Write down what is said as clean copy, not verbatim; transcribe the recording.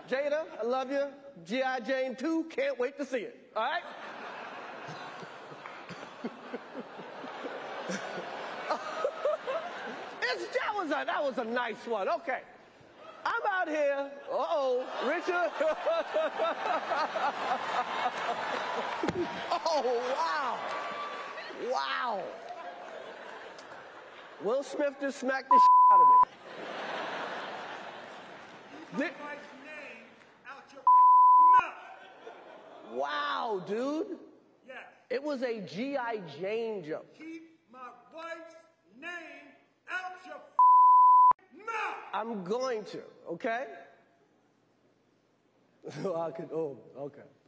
Jada, I love you. G.I. Jane 2, can't wait to see it. All right? That was a nice one. Okay. I'm out here. Uh-oh, Richard. Oh, wow. Wow. Will Smith just smacked the out of me. Keep my wife's name out your mouth. Wow, dude. Yes. It was a G.I. Jane joke. Keep my wife's name out your mouth. I'm going to, okay? I could, oh, okay.